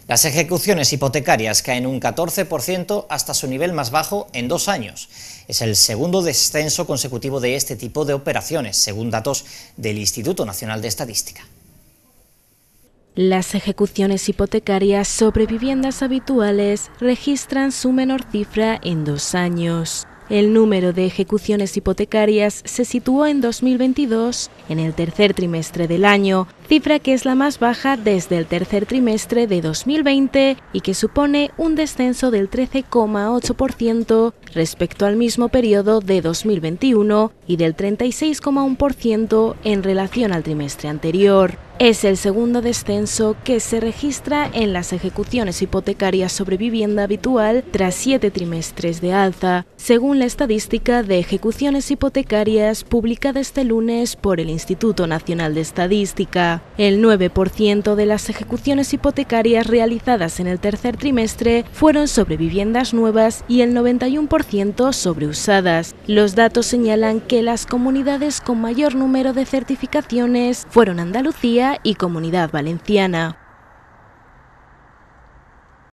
Las ejecuciones hipotecarias caen un 14% hasta su nivel más bajo en 2 años. Es el segundo descenso consecutivo de este tipo de operaciones, según datos del Instituto Nacional de Estadística. Las ejecuciones hipotecarias sobre viviendas habituales registran su menor cifra en 2 años. El número de ejecuciones hipotecarias se situó en 2022 en el tercer trimestre del año, cifra que es la más baja desde el tercer trimestre de 2020 y que supone un descenso del 13,8% respecto al mismo periodo de 2021 y del 36,1% en relación al trimestre anterior. Es el segundo descenso que se registra en las ejecuciones hipotecarias sobre vivienda habitual tras 7 trimestres de alza, según la estadística de ejecuciones hipotecarias publicada este lunes por el Instituto Nacional de Estadística. El 9% de las ejecuciones hipotecarias realizadas en el tercer trimestre fueron sobre viviendas nuevas y el 91% sobre usadas. Los datos señalan que las comunidades con mayor número de certificaciones fueron Andalucía y Comunidad Valenciana.